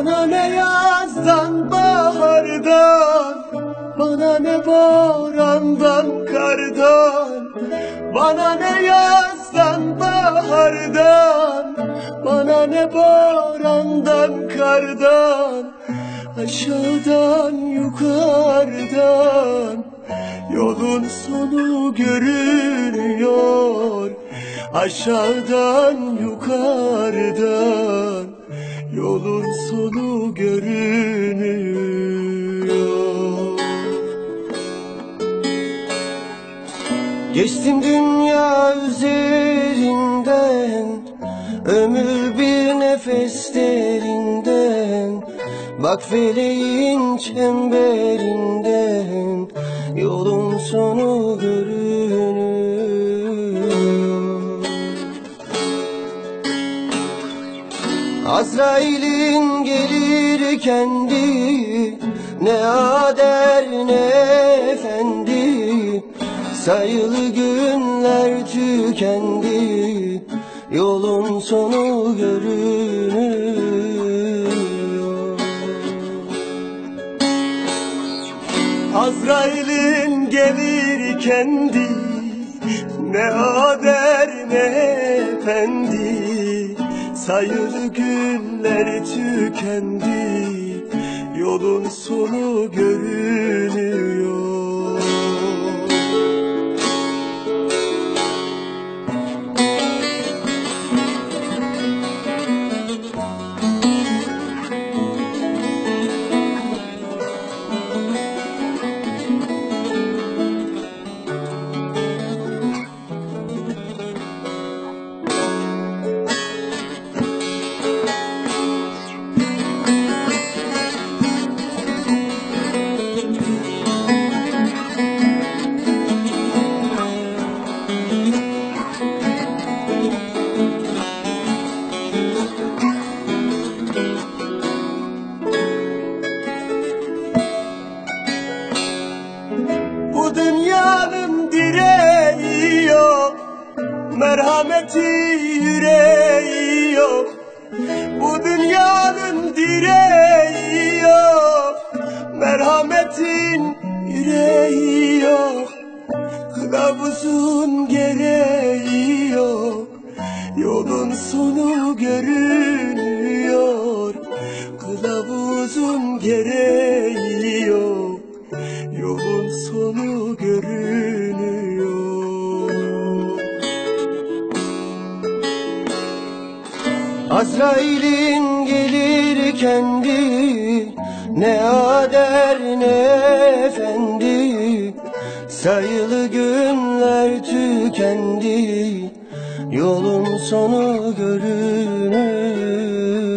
Bana ne yazdan bahardan, bana ne borandan kardan. Bana ne yazdan bahardan, bana ne borandan kardan. Aşağıdan yukarıdan yolun sonu görünüyor. Aşağıdan yukarıdan yolun sonu görünüyor. Geçtim dünya üzerinden, ömür bir nefes derinden. Bak feleğin çemberinden yolun sonu görünüyor. Azrail'in gelir kendi, ne ader ne efendi. Sayılı günler tükendi, yolun sonu görünüyor. Azrail'in gelir kendi, ne ader ne efendi. Sayılı günler tükendi, yolun sonu görünüyor. Bu dünyanın direği yok, merhameti yüreği yok. Bu dünyanın direği yok, merhametin yüreği yok. Kılavuzun gereği yok, yolun sonu görünüyor. Kılavuzun gereği yok, yolun sonu görünüyor. Azrail'in gelir kendi, ne ader ne efendi. Sayılı günler tükendi, yolun sonu görünür.